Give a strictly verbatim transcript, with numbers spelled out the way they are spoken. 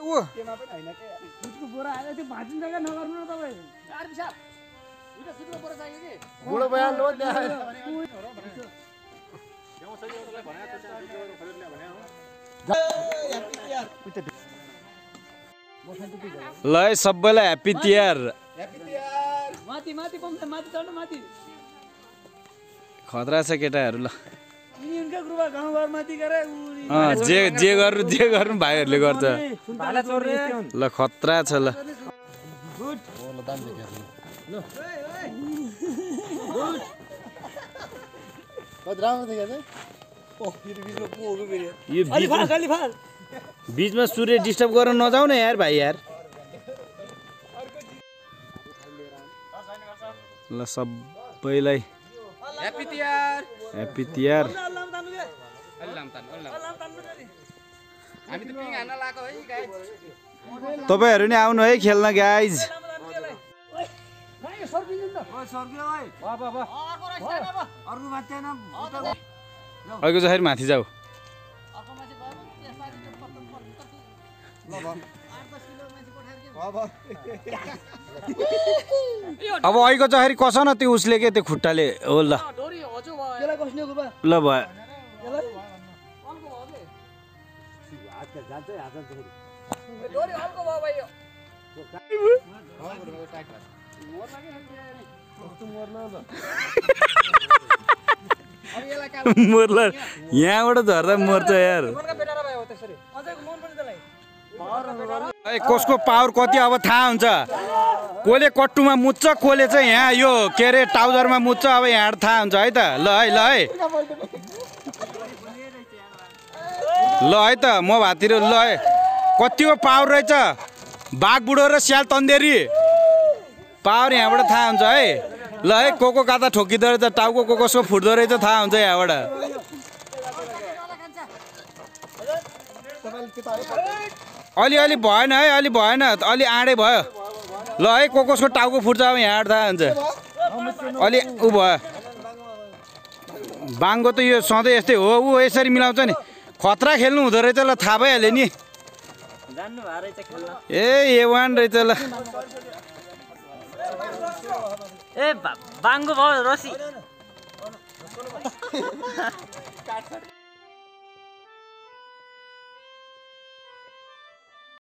उ केमा पनि हैन के दुधको बोरा आयो त्यो भाजिन जग्गा नगर्नु न तपाईँ यार बिसा दुईटा सुटको बोरा चाहियो कि बुढो बयान लो त्यहाँ गाउँ सजिलोलाई भने त त्यहाँ दुईटा खरिद ल्या भने हो ल है सबैलाई ह्याप्पी तिहार ह्याप्पी तिहार माथि माथि पम्प माथि चढ्नु माथि खतरा छ केटाहरू ल यिनी उनका ग्रुपमा गाउँघर माथि गरे अँ जे जे गर्नु जे गर्नु भाइहरूले गर्छ भाला चोर्ने यस्तै हुन् ल खतरा छ ल गुड ल दाम देखाएको ल कति राम्रो देखाएको ओ यो बिचमा पुगो फेरि यो अलि फाल अलि फाल बिचमा सूर्य डिस्टर्ब गर्न नजाऊ न यार भाइ यार ल सबैलाई ह्याप्पी तिहार ह्याप्पी तिहार अल्लाह तान्नु के अलि लाम तान अलि लाम अल्लाह तान्नु नि हामी त पिङ हान्न लाको है गाइस तपाईहरु नि आउनु है खेल्न गाइज भाइ सर्किनु न ओइ सर्कियो ओइ वा वा वा अर्को रहेछ अब अर्को माथि हैन अघिको जसरी माथि जाऊ अर्को माथि गयो त्यसपछि त्यो पत्तन पर्छ ल भ आठ दस किलो माथि कोठार के अब अब अघिको जसरी कस न त्यो उसले के त्यो खुट्टाले हो ल डोरी हजु भयो केलाई कस्ने गुबा ल भयो केलाई अलको भयो के हात जान्छ हात जान्छ डोरी अलको भयो भाइ यो मोर लाग्यो तँ मर्न ल अब यसलाई का मोर्ला यहाँबाट झर्दा मर्छ यार मनका बेटा र भाइ हो त्यसरी अझै मन पनि त्यसलाई ए, कसको पावर कति अब थाहा हुन्छ कोले कट्टुमा मुच्छ कोले चाहिँ यहाँ यो के अरे टाउजरमा मुच्छ अब यहाँ थाहा हुन्छ है त ल है ल है ल है त म भातिर ल है कतिको पावर रहेछ बाघ बुढो र स्याल तन्देरी पावर यहाँबाट थाहा हुन्छ है ल है को को काता ठोकिँदो रहेछ टाउको को कसको फुट्दो रहेछ थाहा हुन्छ यहाँबाट अलिअलि भएन है अलि भएन अलि आँडै भयो ल है को कसको टाउको फुट्छ अब यहाँबाट थाहा हुन्छ अलि ऊ भयो बाङ्गो त यो सधैँ यस्तै हो ऊ यसरी मिलाउँछ नि खतरा खेल्नु हुँदो रहेछ ल थाहा भइहाल्यो नि जान्नु भा रहेछ खेल्न ए ए वान रहेछ ल ए बाङ्गो भयो रसी